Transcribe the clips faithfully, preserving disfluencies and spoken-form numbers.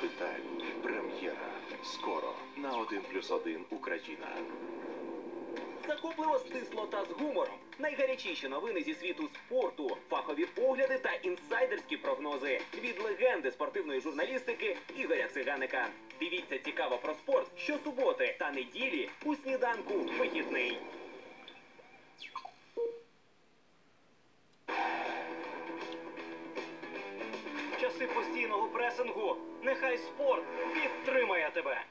питань. Прем'єра. Скоро. На один плюс один Україна. Захопливо, стисло та з гумором. Найгарячіші новини зі світу спорту, фахові погляди та інсайдерські прогнози від легенди спортивної журналістики Ігоря Циганика. Дивіться цікаво про спорт щосуботи та неділі у сніданку «Вихідний». В часи постійного пресингу нехай спорт підтримає тебе.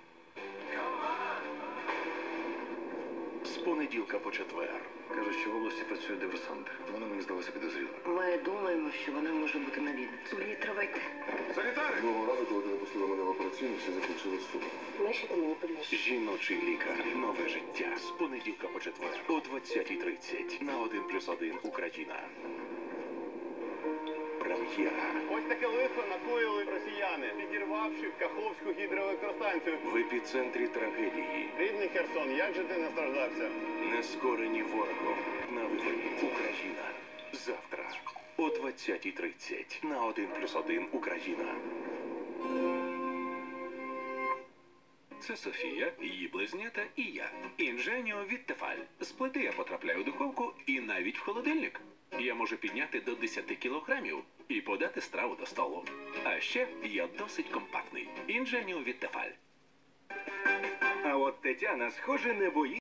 З понеділка по четвер. Кажуть, що в області працює диверсант. Вона мені здалася підозрілою. Ми думаємо, що вона може бути на Вінниці. Мені тривайте. Санітари! Одного разу, коли ти випустила мене в операційну, все закінчилось супер. Бачите, мені подивіться. Жіночий лікар. Нове життя. З понеділка по четвер. О двадцятій тридцять. На один плюс один Україна. Прем'єра. Ось таке лихо накоїли росіяни, підірвавши Каховську гідроелектростанцію. В епіцентрі трагедії. Рідний Херсон, як же ти настраждався? Нескорені ворогом. На виході Україна. Завтра. О двадцятій тридцять. На один плюс один Україна. Це Софія, її близнята і я. Інженіо від Тефаль. З плити я потрапляю у духовку і навіть в холодильник. Я можу підняти до десяти кілограмів і подати страву до столу. А ще я досить компактний. Інженіо від Тефаль. А от Тетяна, схоже, не боїться.